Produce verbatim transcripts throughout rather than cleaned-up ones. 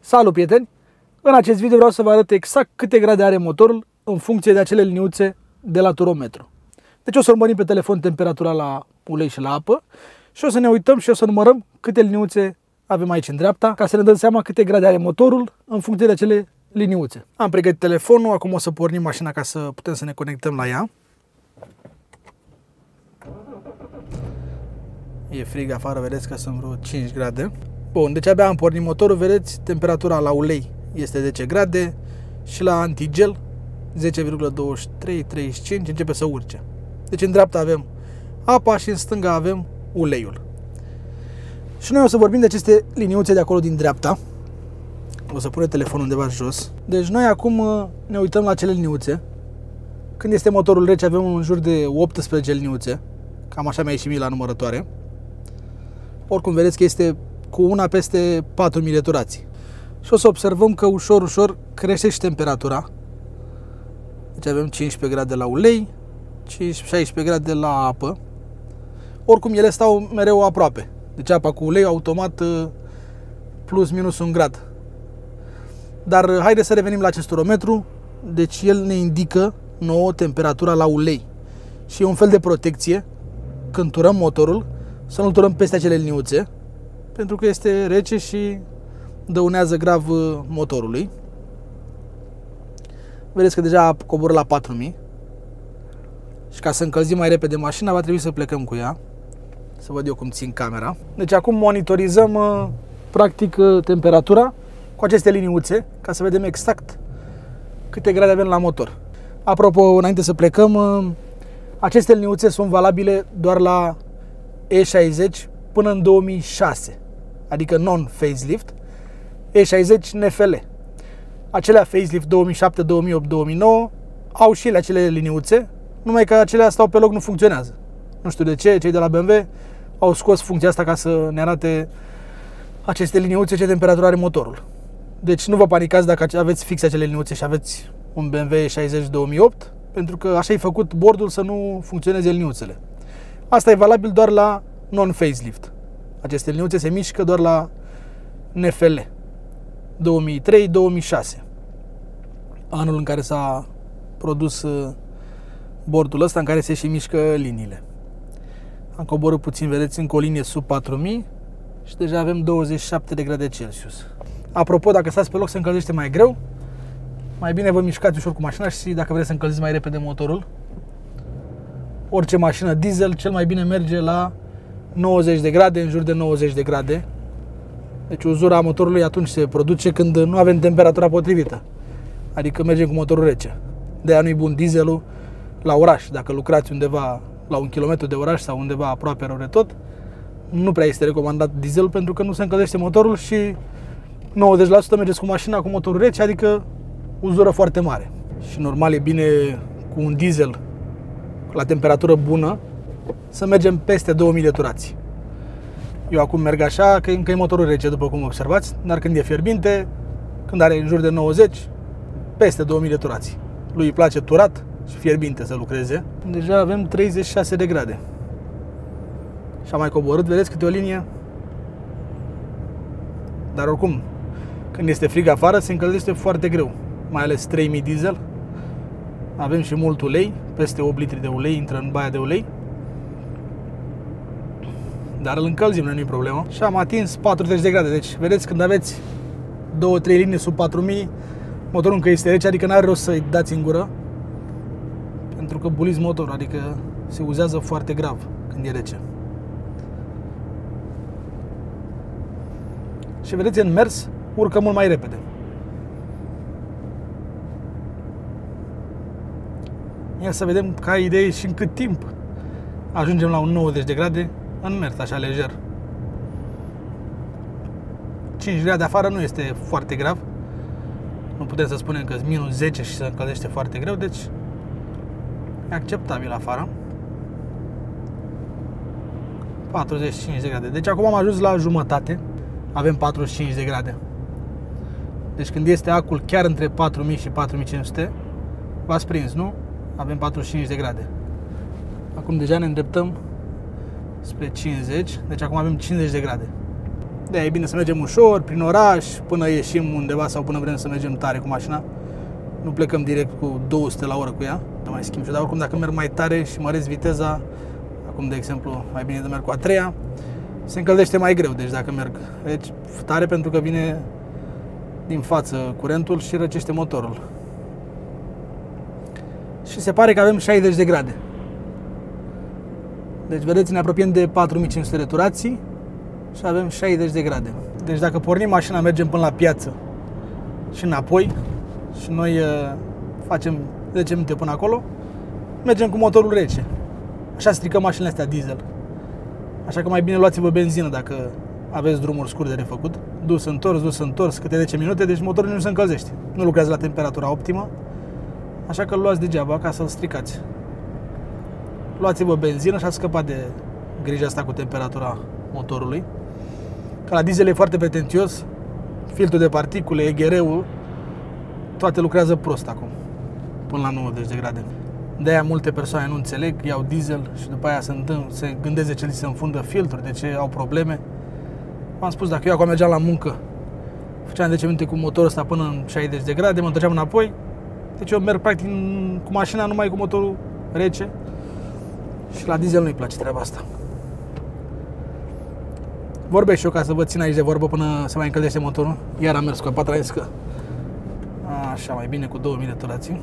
Salut, prieteni! În acest video vreau să vă arăt exact câte grade are motorul în funcție de acele liniuțe de la turometru. Deci o să urmărim pe telefon temperatura la ulei și la apă și o să ne uităm și o să numărăm câte liniuțe avem aici în dreapta, ca să ne dăm seama câte grade are motorul în funcție de acele liniuțe. Am pregătit telefonul, acum o să pornim mașina ca să putem să ne conectăm la ea. E frig afară, vedeți că sunt vreo cinci grade. Bun, deci abia am pornit motorul, vedeți, temperatura la ulei este zece grade și la antigel zece virgulă douăzeci și trei treizeci și cinci, începe să urce. Deci în dreapta avem apa și în stânga avem uleiul. Și noi o să vorbim de aceste liniuțe de acolo din dreapta. O să punem telefonul undeva jos. Deci noi acum ne uităm la acele liniuțe. Când este motorul rece avem în jur de optsprezece liniuțe. Cam așa mi-a ieșit mie la numărătoare. Oricum vedeți că este cu una peste patru mii de turații. Și o să observăm că ușor, ușor crește și temperatura. Deci avem cincisprezece grade la ulei, șaisprezece grade la apă. Oricum ele stau mereu aproape. Deci apa cu ulei automat plus minus un grad. Dar haideți să revenim la acest turometru. Deci el ne indică nouă temperatura la ulei. Și e un fel de protecție când turăm motorul, să nu turăm peste acele liniuțe, pentru că este rece și dăunează grav motorului. Vedeți că deja a coborât la patru mii. Și ca să încălzim mai repede mașina, va trebui să plecăm cu ea. Să văd eu cum țin camera. Deci acum monitorizăm practic temperatura cu aceste liniuțe, ca să vedem exact câte grade avem la motor. Apropo, înainte să plecăm, aceste liniuțe sunt valabile doar la E șaizeci până în două mii șase, adică non-facelift, E șaizeci N F L. Acelea facelift două mii șapte, două mii opt, două mii nouă au și ele acele liniuțe, numai că acelea stau pe loc, nu funcționează. Nu știu de ce, cei de la B M W au scos funcția asta ca să ne arate aceste liniuțe ce temperatură are motorul. Deci nu vă panicați dacă aveți fix acele liniuțe și aveți un B M W E șaizeci două mii opt, pentru că așa e făcut bordul să nu funcționeze liniuțele. Asta e valabil doar la non-facelift. Aceste liniuțe se mișcă doar la N F L două mii trei două mii șase, anul în care s-a produs bordul ăsta, în care se și mișcă liniile. Am coborât puțin, vedeți, încă o linie sub patru mii și deja avem douăzeci și șapte de grade Celsius. Apropo, dacă stați pe loc se încălzește mai greu, mai bine vă mișcați ușor cu mașina și dacă vreți să încălziți mai repede motorul, orice mașină diesel cel mai bine merge la nouăzeci de grade, în jur de nouăzeci de grade. Deci uzura motorului atunci se produce când nu avem temperatura potrivită. Adică mergem cu motorul rece. De-aia nu-i bun dieselul la oraș. Dacă lucrați undeva la un kilometru de oraș sau undeva aproape rău de tot, nu prea este recomandat dieselul pentru că nu se încălzește motorul și nouăzeci la sută mergeți cu mașina cu motorul rece, adică uzură foarte mare. Și normal e bine cu un diesel la temperatură bună să mergem peste două mii de turați. Eu acum merg așa, că încă e motorul rece, după cum observați, dar când e fierbinte, când are în jur de nouăzeci, peste două mii de turați. Lui îi place turat și fierbinte să lucreze. Deja avem treizeci și șase de grade. Și am mai coborât, vedeți câte o linie. Dar oricum, când este frig afară, se încălzește foarte greu. Mai ales trei mii diesel. Avem și mult ulei, peste opt litri de ulei intră în baia de ulei. Dar îl încălzim, nu e problemă. Și am atins patruzeci de grade. Deci, vedeți, când aveți două trei linii sub patru mii, motorul încă este rece, adică n-are rost să-i dați în gură, pentru că buliți motorul, adică se uzează foarte grav când e rece. Și vedeți, în mers urcă mult mai repede. Ia să vedem ca idee și în cât timp ajungem la un nouăzeci de grade în mers, așa lejer. cinci grade afară nu este foarte grav. Nu putem să spunem că minus zece și se încălzește foarte greu, deci e acceptabil afară. patruzeci și cinci de grade. Deci acum am ajuns la jumătate. Avem patruzeci și cinci de grade. Deci când este acul chiar între patru mii și patru mii cinci sute, v-ați prins, nu? Avem patruzeci și cinci de grade. Acum deja ne îndreptăm spre cincizeci, deci acum avem cincizeci de grade. De-aia e bine să mergem ușor, prin oraș, până ieșim undeva sau până vrem să mergem tare cu mașina. Nu plecăm direct cu două sute la oră cu ea, nu mai schimb și dar oricum dacă merg mai tare și măresc viteza, acum de exemplu mai bine de merg cu a treia, se încălzește mai greu, deci dacă merg deci, tare pentru că vine din față curentul și răcește motorul. Și se pare că avem șaizeci de grade. Deci vedeți, ne apropiem de patru mii cinci sute de turații și avem șaizeci de grade. Deci dacă pornim mașina, mergem până la piață și înapoi și noi uh, facem zece minute până acolo, mergem cu motorul rece. Așa stricăm mașinile astea diesel. Așa că mai bine luați-vă benzină dacă aveți drumuri scurte de refăcut. Dus, întors, dus, întors, câte zece minute, deci motorul nu se încălzește. Nu lucrează la temperatura optimă, așa că îl luați degeaba ca să-l stricați. Luați-vă benzină și ați scăpat de grija asta cu temperatura motorului. Că la diesel e foarte pretențios, filtrul de particule, E G R-ul, toate lucrează prost acum, până la nouăzeci de grade. De-aia multe persoane nu înțeleg, iau diesel și după aia se, întâmplă, se gândesc de ce li se înfundă filtrul, de ce au probleme. V-am spus, dacă eu acum mergeam la muncă, făceam zece minute cu motorul ăsta până în șaizeci de grade, mă întorceam înapoi. Deci eu merg practic cu mașina numai cu motorul rece și la diesel nu-i place treaba asta. Vorbesc și eu ca să vă țin aici de vorbă până se mai încălzește motorul. Iar am mers cu a patra că așa, mai bine cu două mii de turații.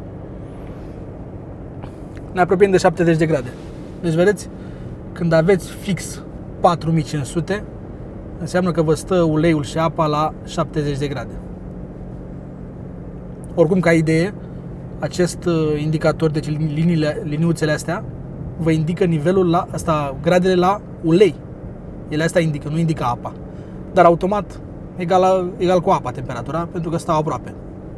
Ne apropiem de șaptezeci de grade. Deci vedeți, când aveți fix patru mii cinci sute, înseamnă că vă stă uleiul și apa la șaptezeci de grade. Oricum, ca idee, acest indicator, deci liniile, liniuțele astea, vă indică nivelul la asta, gradele la ulei. Ele astea indică, nu indică apa. Dar automat egal, la, egal cu apa temperatura, pentru că stau aproape.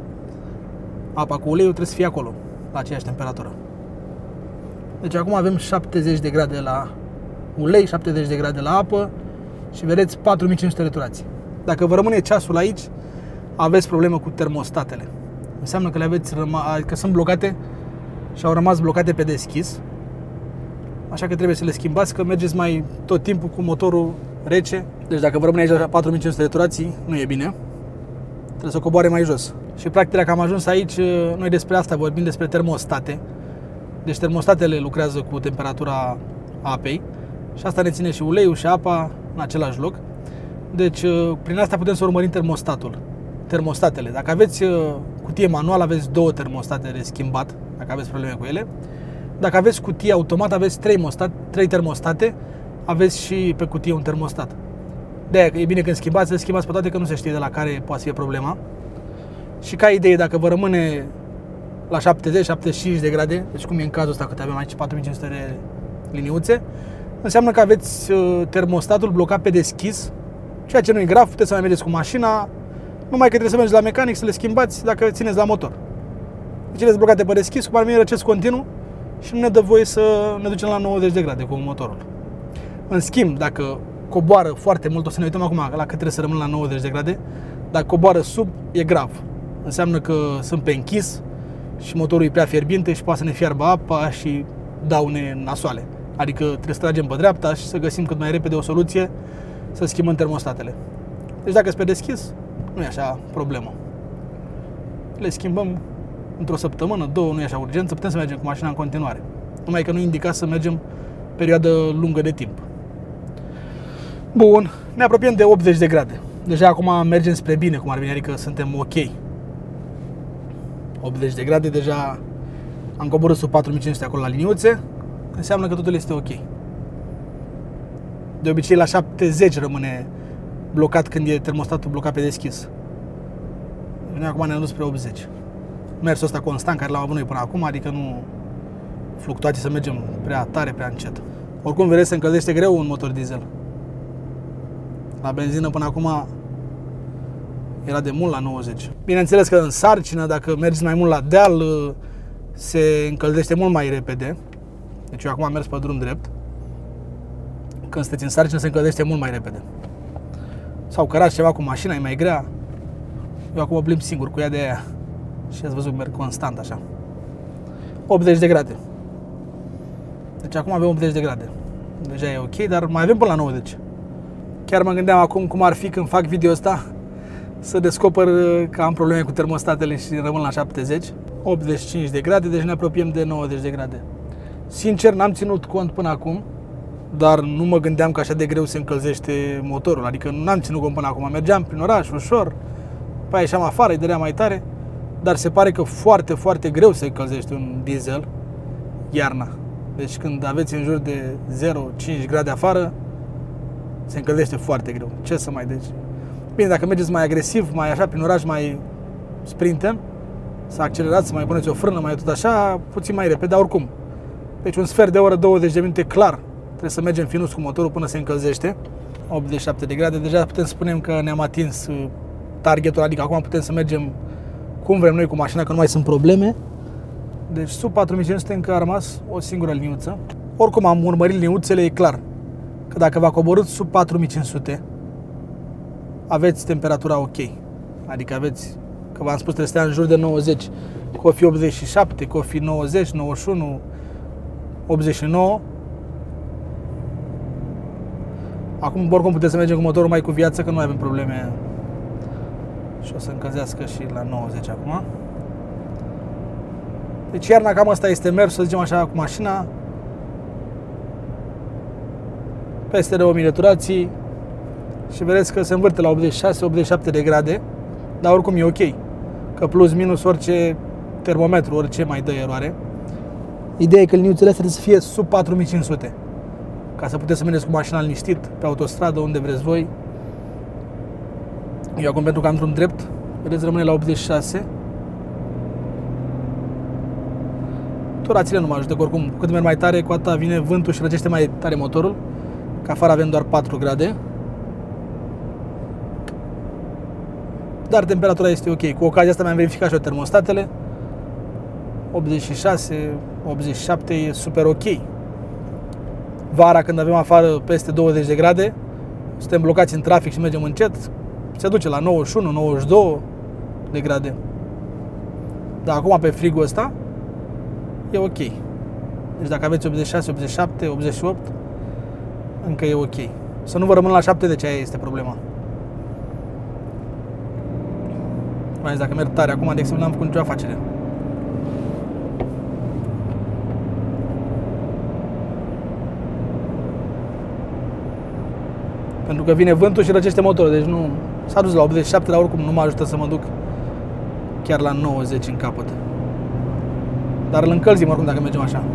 Apa cu uleiul trebuie să fie acolo, la aceeași temperatură. Deci acum avem șaptezeci de grade la ulei, șaptezeci de grade la apă și vedeți patru mii cinci sute de turații. Dacă vă rămâne ceasul aici, aveți problemă cu termostatele. Înseamnă că le aveți răma- că sunt blocate și au rămas blocate pe deschis. Așa că trebuie să le schimbați, că mergeți mai tot timpul cu motorul rece. Deci dacă vă rămâne aici la patru mii cinci sute de turații, nu e bine. Trebuie să coboare mai jos. Și practic dacă am ajuns aici, noi despre asta vorbim, despre termostate. Deci termostatele lucrează cu temperatura apei și asta ne ține și uleiul și apa în același loc. Deci prin asta putem să urmărim termostatul. Termostatele. Dacă aveți cutie manuală, aveți două termostate de schimbat, dacă aveți probleme cu ele. Dacă aveți cutie automat, aveți trei, mostat, trei termostate, aveți și pe cutie un termostat. De-aia e bine când schimbați, să schimbați pe toate, că nu se știe de la care poate fi problema. Și ca idee, dacă vă rămâne la șaptezeci șaptezeci și cinci de grade, deci cum e în cazul ăsta, cât avem aici patru mii cinci sute de liniuțe, înseamnă că aveți termostatul blocat pe deschis, ceea ce nu e grav, puteți să mai mergeți cu mașina, numai că trebuie să mergeți la mecanic să le schimbați dacă țineți la motor. Deci ele sunt blocate pe deschis, cum ar veni răcesc continuu și nu ne dă voie să ne ducem la nouăzeci de grade cu motorul. În schimb, dacă coboară foarte mult, o să ne uităm acum la cât trebuie să rămân la nouăzeci de grade, dacă coboară sub, e grav. Înseamnă că sunt pe închis și motorul e prea fierbinte și poate să ne fiarbă apa și daune nasoale. Adică trebuie să tragem pe dreapta și să găsim cât mai repede o soluție să schimbăm termostatele. Deci dacă sunt pe deschis, nu e așa problemă. Le schimbăm într-o săptămână, două, nu e așa urgență, putem să mergem cu mașina în continuare. Numai că nu indica să mergem perioadă lungă de timp. Bun, ne apropiem de optzeci de grade. Deja acum mergem spre bine, cum ar veni, adică suntem ok. optzeci de grade, deja am coborât sub patru mii cinci sute acolo la liniuțe, înseamnă că totul este ok. De obicei la șaptezeci rămâne blocat când e termostatul blocat pe deschis. Noi acum ne-am dus spre optzeci. Mersul ăsta constant care l-am avut noi până acum, adică nu fluctuații să mergem prea tare, prea încet. Oricum, vedeți, se încălzește greu un motor diesel. La benzină până acum era de mult la nouăzeci. Bineînțeles că în sarcină, dacă mergi mai mult la deal, se încălzește mult mai repede. Deci eu acum am mers pe drum drept. Când sunteți în sarcină, se încălzește mult mai repede. Sau cărați ceva cu mașina, e mai grea. Eu acum o plimb singur cu ea, de aia. Și ați văzut că merg constant așa. optzeci de grade. Deci acum avem optzeci de grade. Deja e ok, dar mai avem până la nouăzeci. Chiar mă gândeam acum cum ar fi când fac video ăsta să descoper că am probleme cu termostatele și rămân la șaptezeci, optzeci și cinci de grade, deci ne apropiem de nouăzeci de grade. Sincer, n-am ținut cont până acum, dar nu mă gândeam că așa de greu se încălzește motorul, adică n-am ținut cont până acum. Mergeam prin oraș, ușor, pe ieșeam afară, îi dădeam mai tare, dar se pare că foarte, foarte greu se încălzește un diesel iarna. Deci când aveți în jur de zero virgulă cinci grade afară, se încălzește foarte greu. Ce să mai deci? Bine, dacă mergeți mai agresiv, mai așa, prin oraș, mai sprinten, să accelerați, să mai puneți o frână, mai tot așa, puțin mai repede, dar oricum. Deci un sfert de oră, douăzeci de minute, clar, trebuie să mergem finus cu motorul până se încălzește. optzeci și șapte de grade, deja putem spune că ne-am atins targetul, adică acum putem să mergem cum vrem noi cu mașina, că nu mai sunt probleme. Deci sub patru mii cinci sute încă a rămas o singură liniuță. Oricum am urmărit liniuțele, e clar că dacă v-a coborât sub patru mii cinci sute, aveți temperatura ok. Adică aveți, că v-am spus, trebuie să stea în jur de nouăzeci. Că o fi optzeci și șapte, că o fi nouăzeci, nouăzeci și unu, optzeci și nouă. Acum, oricum, puteți să mergem cu motorul mai cu viață, că nu avem probleme. Și o să încălzească și la nouăzeci acum. Deci iarna cam asta este mers, să zicem așa, cu mașina. Peste două mii de turații. Și vedeți că se învârte la optzeci și șase optzeci și șapte de grade. Dar oricum e ok. Că plus minus orice termometru, orice mai dă eroare. Ideea e că liniuțele astea trebuie să fie sub patru mii cinci sute. Ca să puteți să mergeți cu mașina liniștit, pe autostradă, unde vreți voi. Eu acum, pentru că am drum drept, vedeți, rămâne la optzeci și șase. Turațiile nu mă ajută, că oricum, cu cât merg mai tare, cu atâta vine vântul și răcește mai tare motorul. Că afară avem doar patru grade. Dar temperatura este ok. Cu ocazia asta mi-am verificat și eu termostatele. optzeci și șase, optzeci și șapte e super ok. Vara, când avem afară peste douăzeci de grade, suntem blocați în trafic și mergem încet, se duce la nouăzeci și unu, nouăzeci și doi de grade. Dar acum pe frigul ăsta e ok. Deci dacă aveți optzeci și șase, optzeci și șapte, optzeci și opt, încă e ok. Să nu vă rămân la șaptezeci, aia este problema. Mai zis, dacă merg tare acum, de exemplu, n-am făcut nicio afacere. Pentru că vine vântul și răcește motorul, deci nu... S-a dus la optzeci și șapte, dar oricum nu mă ajută să mă duc chiar la nouăzeci în capăt. Dar îl încălzim oricum dacă mergem așa.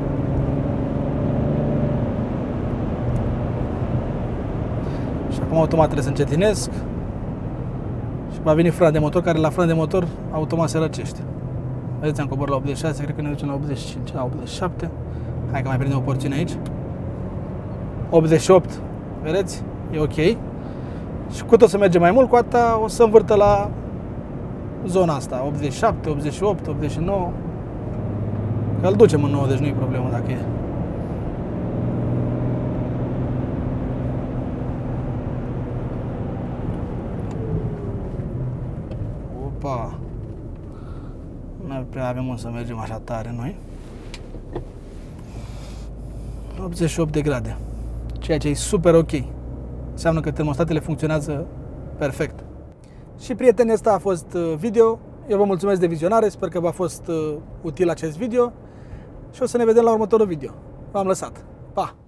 Și acum automat trebuie să încetinesc. Și va veni frâna de motor, care la frână de motor automat se răcește. Vedeți, am coborât la optzeci și șase, cred că ne ducem la optzeci și cinci, la optzeci și șapte. Hai că mai prindem o porțiune aici. optzeci și opt, vedeți? E ok. Și cât o să mergem mai mult, cu atâta o să învârtă la zona asta, optzeci și șapte, optzeci și opt, optzeci și nouă. Că îl ducem în nouăzeci, nu e problemă dacă e. Opa! Nu prea avem unde să mergem așa tare noi. optzeci și opt de grade. Ceea ce e super ok. Înseamnă că termostatele funcționează perfect. Și prieteni, ăsta a fost video. Eu vă mulțumesc de vizionare, sper că v-a fost util acest video și o să ne vedem la următorul video. V-am lăsat. Pa!